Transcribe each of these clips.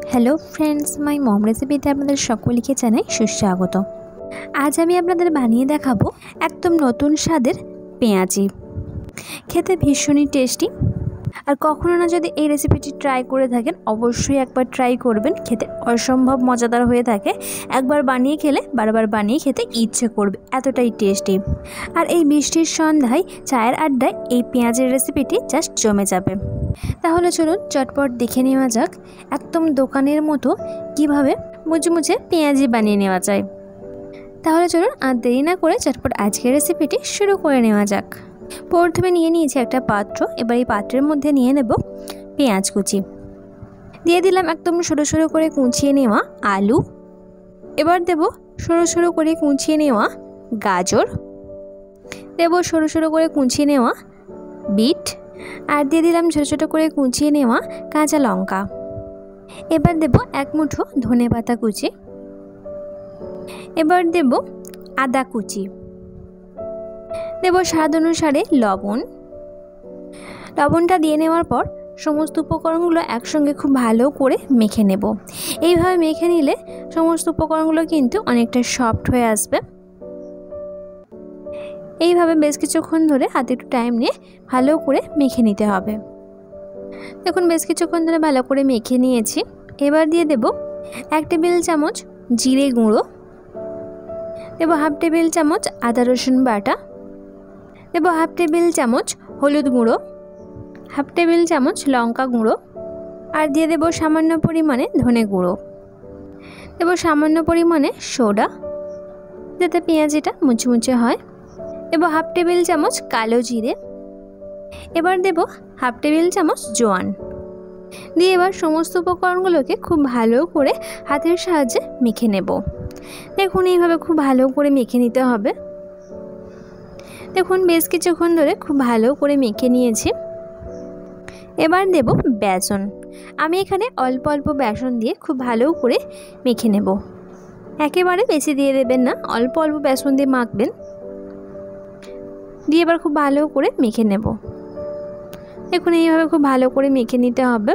Hello friends, মাই মম রেসিপিতে আপনাদের সকলকে জানাই সুস্বাগত। আজ আমি আপনাদের বানিয়ে দেখাবো একদম নতুন স্বাদের পেঁয়াজি। খেতে ভীষণই টেস্টি। আর কখনো না যদি এই রেসিপিটি ট্রাই করে থাকেন, অবশ্যই একবার ট্রাই করবেন। খেতে অসম্ভব মজাদার হয়ে থাকে। একবার বানিয়ে খেলে বারবার বানিয়ে খেতে ইচ্ছে করবে, এতটাই টেস্টি। আর এই বৃষ্টির সন্ধ্যায় চায়ের আড্ডায় এই পেঁয়াজের রেসিপিটি জাস্ট জমে যাবে। তাহলে চলুন চটপট দেখে নেওয়া যাক একদম দোকানের মতো কিভাবে মুচমুচে পেঁয়াজি বানিয়ে নেওয়া যায়। তাহলে চলুন আর দেরি না করে চটপট আজকের রেসিপিটি শুরু করে নেওয়া যাক। প্রথমে নিয়ে নিয়েছি একটা পাত্র। এবার এই পাত্রের মধ্যে নিয়ে নেব পেঁয়াজ কুচি। দিয়ে দিলাম একদম সরু সরু করে কুচিয়ে নেওয়া আলু। এবার দেব সরু সরু করে কুচিয়ে নেওয়া গাজর। দেব সরু সরু করে কুচিয়ে নেওয়া বিট। আর দিয়ে দিলাম ছোটো ছোটো করে কুচিয়ে নেওয়া কাঁচা লঙ্কা। এবার দেব এক মুঠো ধনেপাতা কুচি। এবার দেব আদা কুচি। দেব স্বাদ অনুসারে লবণ। লবণটা দিয়ে নেওয়ার পর সমস্ত উপকরণগুলো একসঙ্গে খুব ভালো করে মেখে নেব। এইভাবে মেখে নিলে সমস্ত উপকরণগুলো কিন্তু অনেকটা সফট হয়ে আসবে। এইভাবে বেশ কিছুক্ষণ ধরে হাতে একটু টাইম নিয়ে ভালো করে মেখে নিতে হবে। দেখুন বেশ কিছুক্ষণ ধরে ভালো করে মেখে নিয়েছি। এবার দিয়ে দেব 1 টেবিল চামচ জিরে গুঁড়ো। দেব 1/2 টেবিল চামচ আদা রসুন বাটা। দেব 1/2 টেবিল চামচ হলুদ গুঁড়ো, 1/2 টেবিল চামচ লঙ্কা গুঁড়ো। আর দিয়ে দেব সামান্য পরিমাণে ধনে গুঁড়ো। দেব সামান্য পরিমাণে সোডা, যাতে পেঁয়াজিটা মুচমুচে হয়। দেব 1/2 টেবিল চামচ কালো জিরে। এবার দেব 1/2 টেবিল চামচ জোয়ান। দিয়ে এবার সমস্ত উপকরণগুলোকে খুব ভালো করে হাতের সাহায্যে মেখে নেব। দেখুন এইভাবে খুব ভালো করে মেখে নিতে হবে। দেখুন বেশ কিছুক্ষণ ধরে খুব ভালো করে মেখে নিয়েছি। এবার দেব বেসন। আমি এখানে অল্প অল্প বেসন দিয়ে খুব ভালো করে মেখে নেব। একেবারে বেশি দিয়ে দেবেন না, অল্প অল্প বেসন দিয়ে মাখবেন। দিয়ে এবার খুব ভালো করে মেখে নেব। দেখুন এইভাবে খুব ভালো করে মেখে নিতে হবে।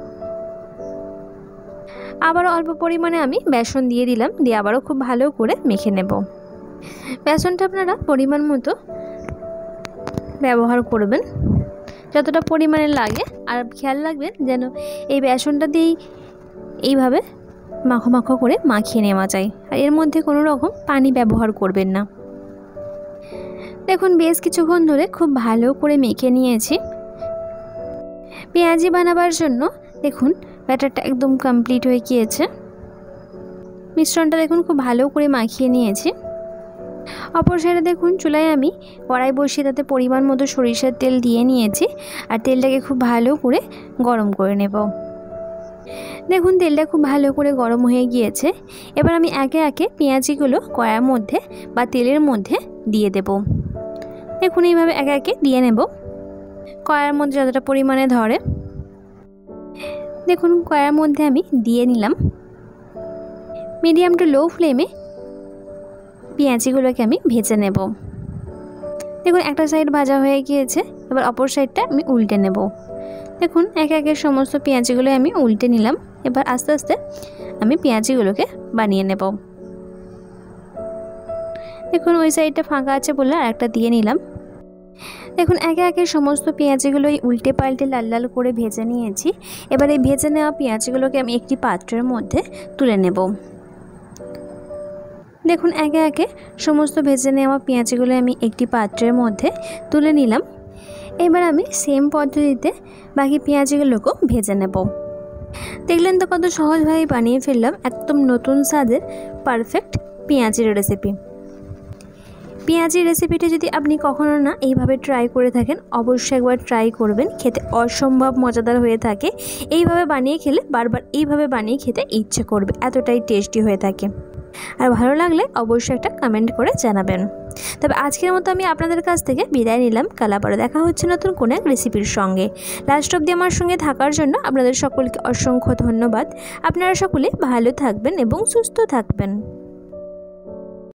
আবারও অল্প পরিমাণে আমি বেসন দিয়ে দিলাম। দিয়ে আবারও খুব ভালো করে মেখে নেব। বেসনটা আপনারা পরিমাণ মতো ব্যবহার করবেন, যতটা পরিমাণে লাগে। আর খেয়াল রাখবেন যেন এই বেসনটা দিয়েই এইভাবে মাখো মাখো করে মাখিয়ে নেওয়া যায়। আর এর মধ্যে কোনো রকম পানি ব্যবহার করবেন না। দেখুন বেশ কিছুক্ষণ ধরে খুব ভালো করে মেখে নিয়েছি। পেঁয়াজি বানাবার জন্য দেখুন ব্যাটারটা একদম কমপ্লিট হয়ে গিয়েছে। মিশ্রণটা দেখুন খুব ভালো করে মাখিয়ে নিয়েছি। অপর সাইডে দেখুন চুলায় আমি কড়াই বসিয়ে তাতে পরিমাণ মতো সরিষার তেল দিয়ে নিয়েছি। আর তেলটাকে খুব ভালো করে গরম করে নেব। দেখুন তেলটা খুব ভালো করে গরম হয়ে গিয়েছে। এবার আমি একে একে পেঁয়াজিগুলো কড়াইয়ের মধ্যে বা তেলের মধ্যে দিয়ে দেব। দেখুন এইভাবে একে একে দিয়ে নেব, কড়াইয়ের মধ্যে যতটা পরিমাণে ধরে। দেখুন কড়াইয়ের মধ্যে আমি দিয়ে নিলাম। মিডিয়াম টু লো ফ্লেমে পেঁয়াজিগুলোকে আমি ভেজে নেব। দেখুন একটা সাইড ভাজা হয়ে গিয়েছে। এবার অপর সাইডটা আমি উল্টে নেব। দেখুন একে একে সমস্ত পেঁয়াজিগুলো আমি উল্টে নিলাম। এবার আস্তে আস্তে আমি পেঁয়াজিগুলোকে বানিয়ে নেব। দেখুন ওই সাইডটা ফাঁকা আছে বলে আর একটা দিয়ে নিলাম। দেখুন একে একে সমস্ত পেঁয়াজিগুলো উল্টে পাল্টে লাল লাল করে ভেজে নিয়েছি। এবার এই ভেজে নেওয়া পেঁয়াজিগুলোকে আমি একটি পাত্রের মধ্যে তুলে নেব। দেখুন একে একে সমস্ত ভেজে নেওয়া পেঁয়াজিগুলো আমি একটি পাত্রের মধ্যে তুলে নিলাম। এবার আমি সেম পদ্ধতিতে বাকি পেঁয়াজিগুলোকেও ভেজে নেব। দেখলেন তো কত সহজভাবে বানিয়ে ফেললাম একদম নতুন স্বাদের পারফেক্ট পেঁয়াজির রেসিপি। পেঁয়াজির রেসিপিটা যদি আপনি কখনো না এইভাবে ট্রাই করে থাকেন, অবশ্যই একবার ট্রাই করবেন। খেতে অসম্ভব মজাদার হয়ে থাকে। এইভাবে বানিয়ে খেলে বারবার এইভাবে বানিয়ে খেতে ইচ্ছে করবে, এতটাই টেস্টি হয়ে থাকে। আর ভালো লাগলে অবশ্যই একটা কমেন্ট করে জানাবেন। তবে আজকের মতো আমি আপনাদের কাছ থেকে বিদায় নিলাম। কাল আবার দেখা হচ্ছে নতুন কোনো এক রেসিপির সঙ্গে। লাস্ট অবধি আমার সঙ্গে থাকার জন্য আপনাদের সকলকে অসংখ্য ধন্যবাদ। আপনারা সকলে ভালো থাকবেন এবং সুস্থ থাকবেন।